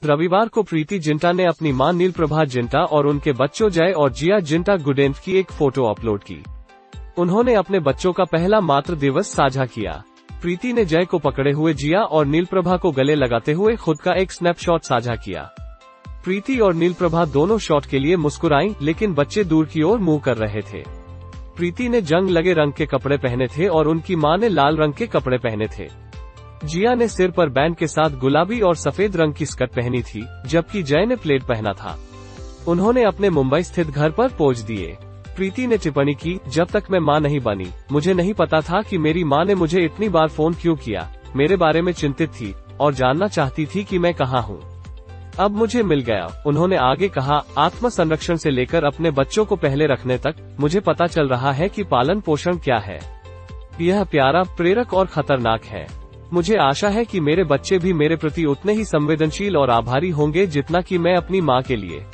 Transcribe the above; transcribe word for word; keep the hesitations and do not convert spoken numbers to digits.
रविवार को प्रीति जिंटा ने अपनी मां नीलप्रभा जिंटा और उनके बच्चों जय और जिया जिंटा गुडेन्फ की एक फोटो अपलोड की। उन्होंने अपने बच्चों का पहला मातृ दिवस साझा किया। प्रीति ने जय को पकड़े हुए जिया और नीलप्रभा को गले लगाते हुए खुद का एक स्नैपशॉट साझा किया। प्रीति और नीलप्रभा दोनों शॉट के लिए मुस्कुराईं, लेकिन बच्चे दूर की ओर मुंह कर रहे थे। प्रीति ने जंग लगे रंग के कपड़े पहने थे और उनकी मां ने लाल रंग के कपड़े पहने थे। जिया ने सिर पर बैंड के साथ गुलाबी और सफेद रंग की स्कर्ट पहनी थी, जबकि जय ने प्लेट पहना था। उन्होंने अपने मुंबई स्थित घर पर पोज दिए। प्रीति ने टिप्पणी की, जब तक मैं मां नहीं बनी, मुझे नहीं पता था कि मेरी मां ने मुझे इतनी बार फोन क्यों किया। मेरे बारे में चिंतित थी और जानना चाहती थी कि मैं कहाँ हूँ। अब मुझे मिल गया। उन्होंने आगे कहा, आत्म संरक्षण से लेकर अपने बच्चों को पहले रखने तक मुझे पता चल रहा है कि पालन पोषण क्या है। यह प्यारा, प्रेरक और खतरनाक है। मुझे आशा है कि मेरे बच्चे भी मेरे प्रति उतने ही संवेदनशील और आभारी होंगे जितना कि मैं अपनी मां के लिए।